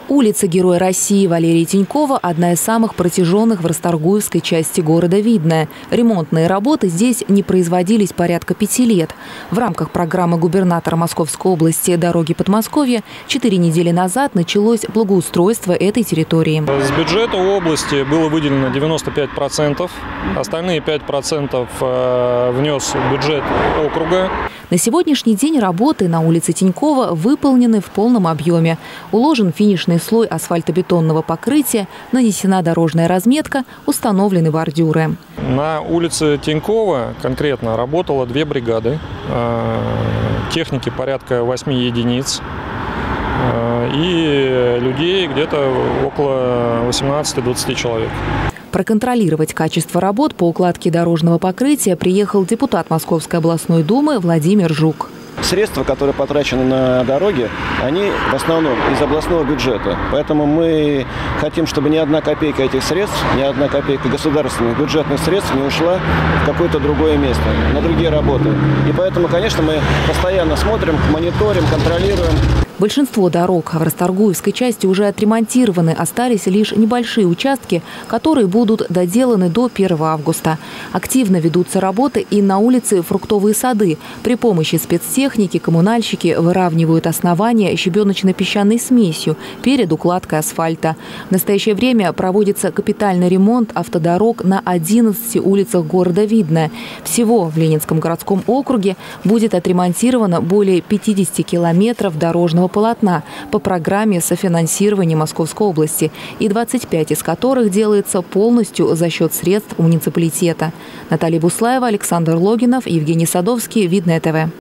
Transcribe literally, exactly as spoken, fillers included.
Улица Героя России Валерия Тинькова – одна из самых протяженных в Расторгуевской части города Видное. Ремонтные работы здесь не производились порядка пяти лет. В рамках программы губернатора Московской области «Дороги Подмосковья» четыре недели назад началось благоустройство этой территории. С бюджета области было выделено девяносто пять процентов, остальные пять процентов внес бюджет округа. На сегодняшний день работы на улице Тинькова выполнены в полном объеме. Уложен финишный слой асфальтобетонного покрытия, нанесена дорожная разметка, установлены бордюры. На улице Тинькова конкретно работало две бригады, техники порядка восьми единиц и людей где-то около восемнадцати-двадцати человек. Проконтролировать качество работ по укладке дорожного покрытия приехал депутат Московской областной думы Владимир Жук. Средства, которые потрачены на дороги, они в основном из областного бюджета. Поэтому мы хотим, чтобы ни одна копейка этих средств, ни одна копейка государственных бюджетных средств не ушла в какое-то другое место, на другие работы. И поэтому, конечно, мы постоянно смотрим, мониторим, контролируем. Большинство дорог в Расторгуевской части уже отремонтированы, остались лишь небольшие участки, которые будут доделаны до первого августа. Активно ведутся работы и на улице Фруктовые сады. При помощи спецтехники коммунальщики выравнивают основания щебеночно-песчаной смесью перед укладкой асфальта. В настоящее время проводится капитальный ремонт автодорог на одиннадцати улицах города Видное. Всего в Ленинском городском округе будет отремонтировано более пятидесяти километров дорожного полотна по программе софинансирования Московской области, и двадцать пять из которых делается полностью за счет средств муниципалитета. Наталья Буслаева, Александр Логинов, Евгений Садовский, Видное ТВ.